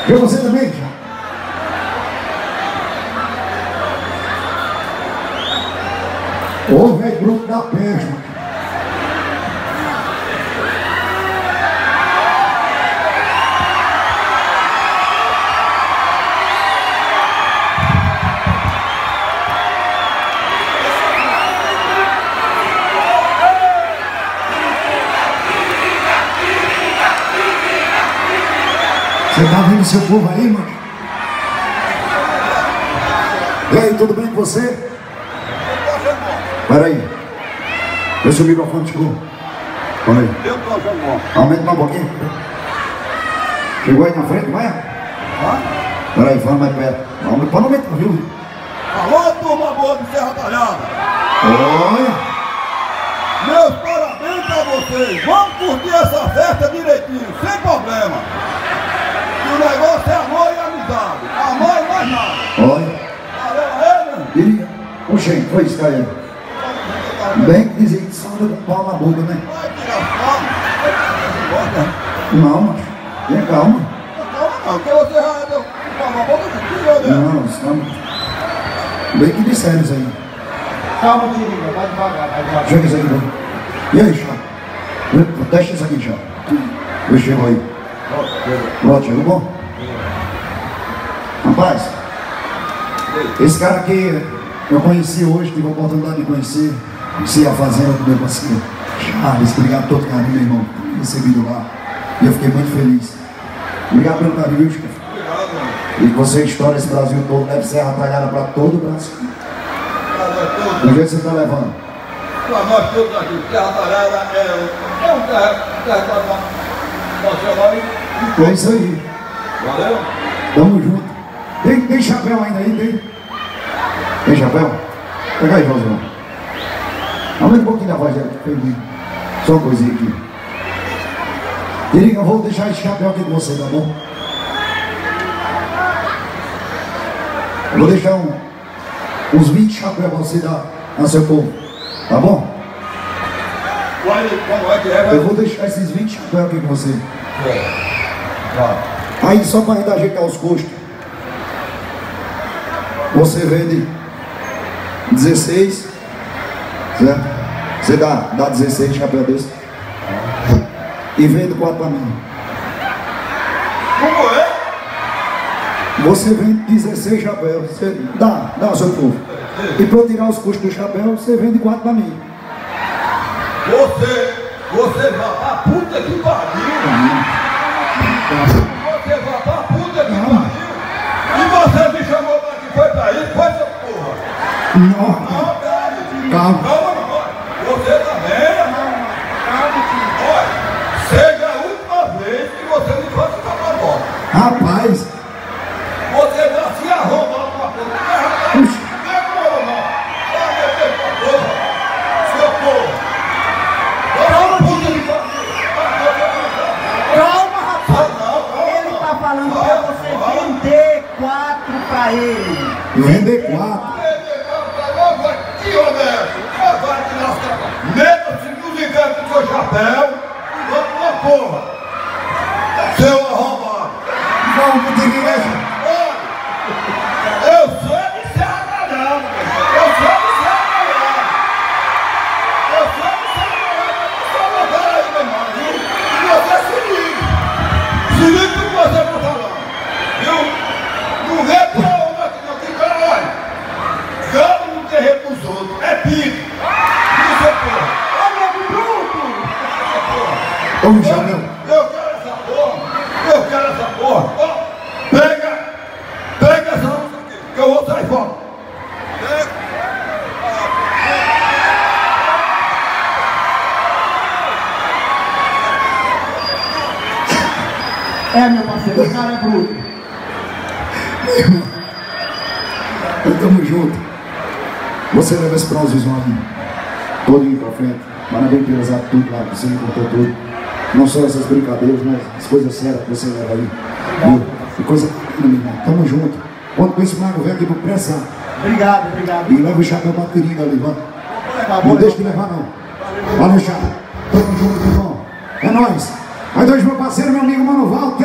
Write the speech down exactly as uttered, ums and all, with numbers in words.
E você também? Ô, velho, grupo da peste. Você tá vendo seu povo aí, mano? E aí, tudo bem com você? Pera aí. Vê se o microfone chegou. Olha aí. Eu tô achando. Aumenta mais um pouquinho. Chegou aí na frente, vai? Hã? Pera aí, fala mais perto. Aumenta, pode aumentar, viu? Alô, turma boa de Serra Talhada. Olha. Meus parabéns pra vocês. Vamos curtir essa festa direitinho, sem problema. O negócio é amor e amizade. Amor e mais nada. Olha. Valeu aí, meu. Diria. Oxê, foi isso, cara. Bem que dizia que só deu pau na boca, né? Vai tirar foto. Não, mas tenha calma. Calma não, porque você já deu pau na boca de tiro, né? Não, calma. Bem que disseram isso aí. Calma, Tiringa, vai devagar, vai devagar. Chega isso aí, vai. E aí, Chá? Deixa isso aqui, Chá. Eu chego aí. Pronto, chegou bom? Rapaz, esse cara aqui eu conheci hoje, tive a oportunidade de conhecer. Conheci a fazenda do meu parceiro Charles, obrigado por todo carinho, meu irmão, recebido lá. E eu fiquei muito feliz. Obrigado pelo carinho, viu, chefe? Obrigado, mano. E que você estoura esse Brasil todo, leve Serra Talhada para todo o Brasil. Pra nós todos, Do jeito que você está levando. pra nós todos aqui, Serra Talhada é, é um terra, terra nacional e É isso aí. valeu? Tamo junto. Tem, tem chapéu ainda aí, tem? Tem chapéu? Pega aí, João. Aumenta um pouquinho da voz dela, perdi. Só uma coisinha aqui. Querido, eu vou deixar esse chapéu aqui com você, tá bom? Eu vou deixar um, uns vinte chapéus pra você dar a seu povo, tá bom? Vai, como é que é? Vai. Eu vou deixar esses vinte chapéus aqui com você. Vai. Aí só para ainda ajeitar os custos, você vende dezesseis, certo? Você dá, dá dezesseis chapéu desse e vende quatro para mim. Como é? Você vende dezesseis chapéus, você dá, dá ao seu povo. E para eu tirar os custos do chapéu, você vende quatro para mim. Você, você vai pra puta que pariu. Você vai pra puta que pariu. E você me chamou pra que foi pra isso, foi seu porra. Não, Não, peraí. calma. Calma, não vai. Você também. Calma, filho. Olha, seja a última vez que você me faz essa proposta. Rapaz, Você vai se arrombar pra porra. Não é como não. Vai meter pra porra. Seu porra. Calma, puta que pariu. Calma, rapaz. Não, calma. Ele tá falando pra você vender quatro pra ele. vender quatro. Que honesto! Vai te lascar! Meta-se nos invernos do seu chapéu e vamos pra porra! Seu arrombado! Vamos pro igreja. Olha! Eu sou de Serra Talhada! Eu sou de Serra Talhada! Eu sou de Serra Talhada! Eu sou uma cara aí, meu irmão, viu? E você se liga! Se liga no que você tá falando! Viu? Não vê pra onda aqui, não tem cara, olha! Galo no terreno dos outros, é pico! Isso é porra! Olha o bruto. Vamos, chapéu. Eu quero essa porra! Eu quero essa porra! Ó, pega! Pega essa onça aqui, que eu vou sair fora! Pega! É, meu parceiro, o cara é bruto. Tamo junto. Você leva esse Brasilzão aí, todinho pra frente. Parabéns pelas atitudes lá, você me contou tudo. Não só essas brincadeiras, mas as coisas sérias que você leva aí. Viu? E coisa linda, meu irmão. Tamo junto. Quando com esse mago vem aqui pro pressar. Obrigado, obrigado. E leva o chapéu pra Tiringa ali, vai. Tá Não deixa de levar, não. Valeu, chapa. Tamo junto, irmão. É nóis. Aí dois, meu parceiro, meu amigo Mano Valdo.